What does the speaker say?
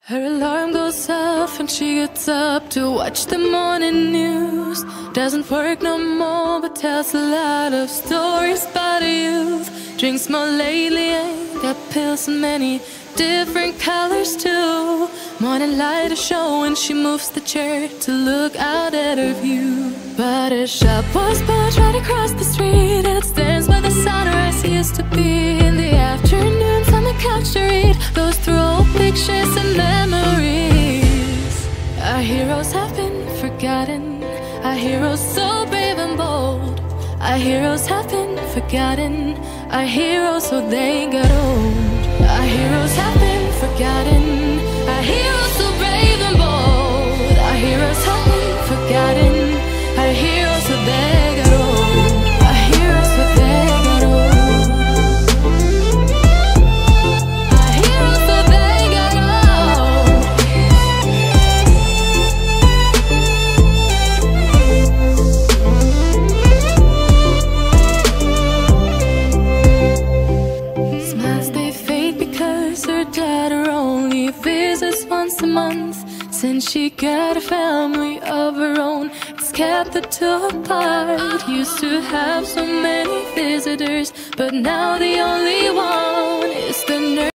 Her alarm goes off and she gets up to watch the morning news. Doesn't work no more but tells a lot of stories about her youth. Drinks more lately, ain't got pills in many different colors too. Morning light is showing, she moves the chair to look out at her view. But her shop was built right across the street, and it stands by the sunrise used to be. In the afternoons on the couch to read, goes through old pictures and memories. Our heroes have been forgotten, our heroes so brave and bold. Our heroes have been forgotten, our heroes so they got old. Our heroes have been forgotten, our heroes so brave and bold. Our heroes have been forgotten, our heroes so they got old. Our heroes so they got old. Our heroes so they got old. Smiles they fade because her daughter only visits once a month. Since she got a family of her own, it's kept the two apart. Used to have so many visitors, but now the only one is the nurse.